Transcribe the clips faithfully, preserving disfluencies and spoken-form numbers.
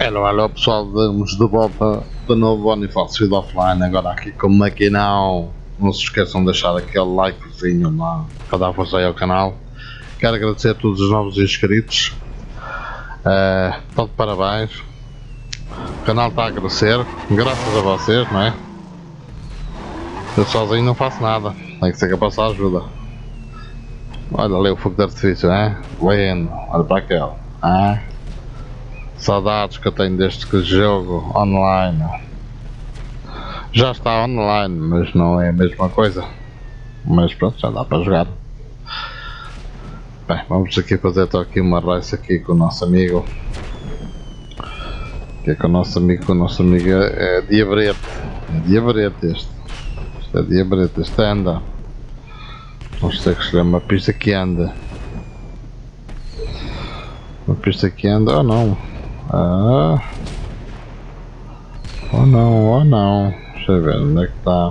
Hello, hello pessoal, damos de volta de novo Bonifácio Offline, agora aqui com o Maquinão. Não se esqueçam de deixar aquele likezinho lá para dar força aí ao canal. Quero agradecer a todos os novos inscritos, uh, todo parabéns. O canal está a crescer, graças a vocês, não é? Eu sozinho não faço nada, tem que ser capaz de ajuda. Olha ali o fogo de artifício, é? Lindo, olha para aquele, é? Saudades que eu tenho deste jogo online. Já está online, mas não é a mesma coisa. Mas pronto, já dá para jogar. Bem, vamos aqui fazer então aqui uma race aqui com o nosso amigo. Que é com o nosso amigo, com o nosso amigo é, é Diabrete. É Diabrete este. Este é Diabrete, este anda. Vamos ter que escolher uma pista que anda. Uma pista que anda ou não. Ah. Ou não, ou não. Deixa eu ver onde é que está.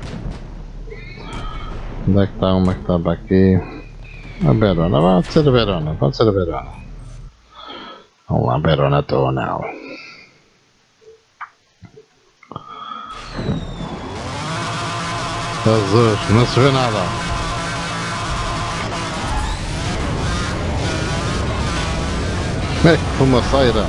Onde é que está uma que estava aqui? A Verona, pode ser a Verona, pode ser a Verona. Vamos lá, Verona Tonal. Jesus, não se vê nada. É, fumaceira.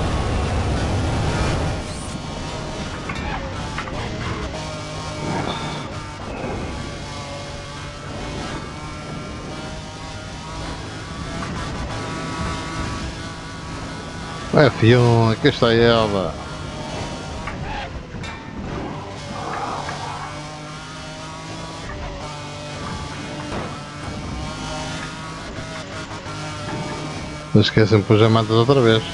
É, Fion, aqui está ela. Não esquecem de pôr as matas outra vez.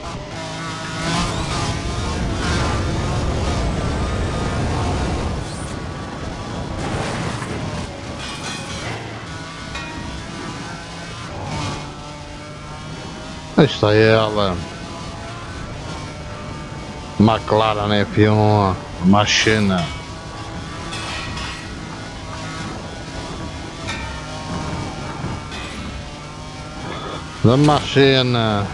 Aí está ela. McLaren F um, máquina. Da máquina.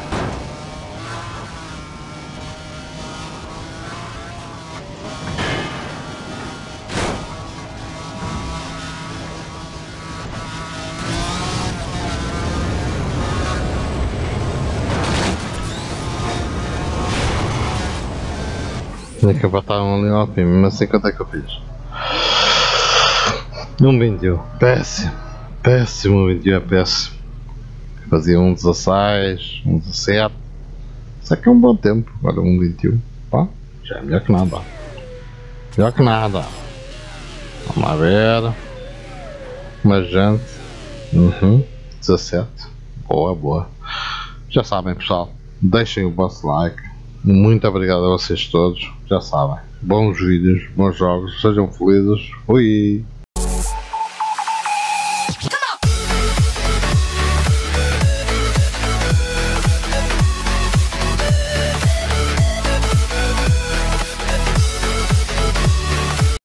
Tinha que apertar um ali ao fim, mas assim quanto é que eu fiz? Um vinte e um, péssimo, péssimo, vinte e um é péssimo. Fazia um dezasseis, um dezassete, isso aqui é um bom tempo, agora um vinte e um, pá, já é melhor que nada, melhor que nada. Vamos lá ver, uma gente, uhum, dezassete, boa, boa. Já sabem pessoal, deixem o vosso like. Muito obrigado a vocês todos, já sabem, bons vídeos, bons jogos, sejam felizes, fui!